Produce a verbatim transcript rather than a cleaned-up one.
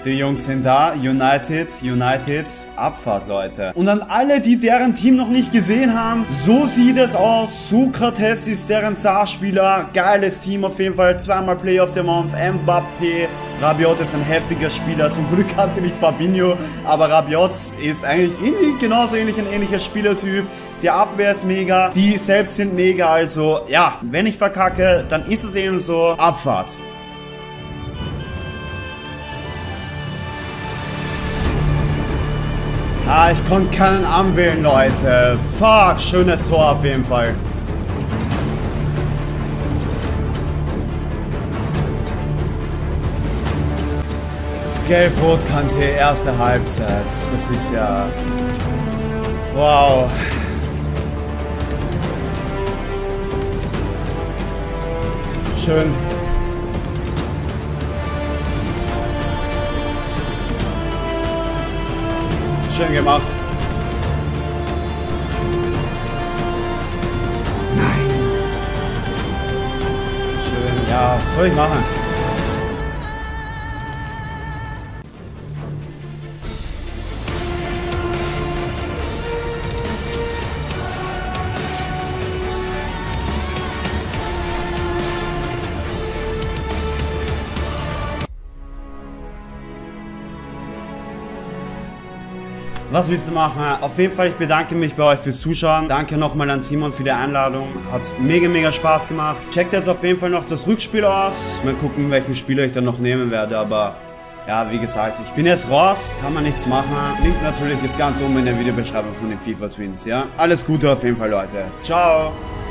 Die Jungs sind da. United, United, Abfahrt, Leute. Und an alle, die deren Team noch nicht gesehen haben, so sieht es aus. Sokrates ist deren Starspieler. Geiles Team auf jeden Fall. Zweimal Player of the Month. Mbappé. Rabiot ist ein heftiger Spieler. Zum Glück hatte nicht Fabinho. Aber Rabiot ist eigentlich irgendwie genauso ähnlich ein ähnlicher Spielertyp. Die Abwehr ist mega. Die selbst sind mega. Also, ja, wenn ich verkacke, dann ist es eben so. Abfahrt. Ah, ich konnte keinen anwählen, Leute. Fuck, schönes Tor auf jeden Fall. Gelb-Rot-Kante, erste Halbzeit. Das ist ja... Wow. Schön. Schön gemacht. Nein. Schön. Ja, was soll ich machen? Was willst du machen? Auf jeden Fall, ich bedanke mich bei euch fürs Zuschauen. Danke nochmal an Simon für die Einladung. Hat mega, mega Spaß gemacht. Checkt jetzt auf jeden Fall noch das Rückspiel aus. Mal gucken, welchen Spieler ich dann noch nehmen werde, aber... Ja, wie gesagt, ich bin jetzt raus, kann man nichts machen. Link natürlich ist ganz oben in der Videobeschreibung von den FIFA Twins, ja? Alles Gute auf jeden Fall, Leute. Ciao!